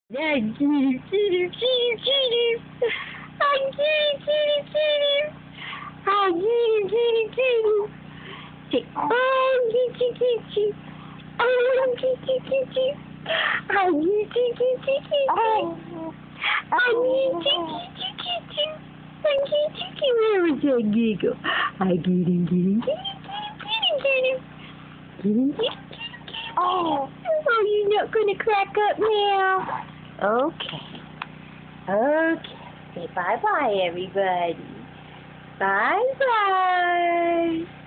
Yeah, kitty, kitty, kitty, kitty. Hi, kitty, kitty, kitty. Hi, kitty, kitty, kitty. Say, oh, kitty, kitty. Oh, kitty, kitty. Hi, kitty, kitty, kitty. Oh, kitty, kitty, kitty. Hi, kitty, kitty. Where was that giggle? Hi, kitty, kitty, kitty, kitty, kitty, kitty, kitty, kitty. Oh, you're not gonna crack up now. Okay. Okay. Say bye-bye, everybody. Bye-bye.